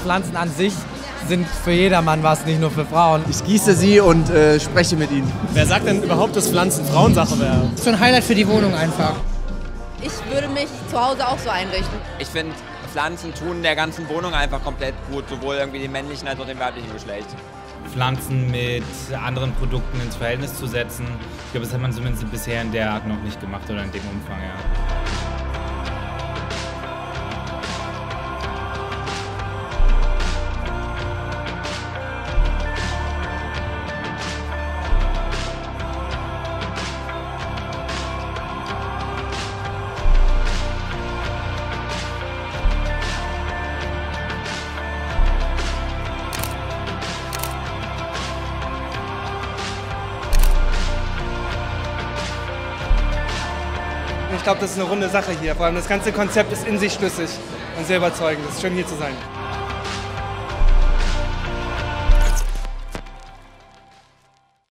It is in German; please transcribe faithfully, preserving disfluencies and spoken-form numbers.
Pflanzen an sich sind für jedermann was, nicht nur für Frauen. Ich gieße sie und äh, spreche mit ihnen. Wer sagt denn überhaupt, dass Pflanzen Frauensache wäre? So ein Highlight für die Wohnung einfach. Ich würde mich zu Hause auch so einrichten. Ich finde, Pflanzen tun der ganzen Wohnung einfach komplett gut, sowohl irgendwie dem männlichen als auch dem weiblichen Geschlecht. Pflanzen mit anderen Produkten ins Verhältnis zu setzen. Ich glaube, das hat man zumindest bisher in der Art noch nicht gemacht oder in dem Umfang, ja. Ich glaube, das ist eine runde Sache hier. Vor allem das ganze Konzept ist in sich schlüssig und sehr überzeugend. Es ist schön, hier zu sein.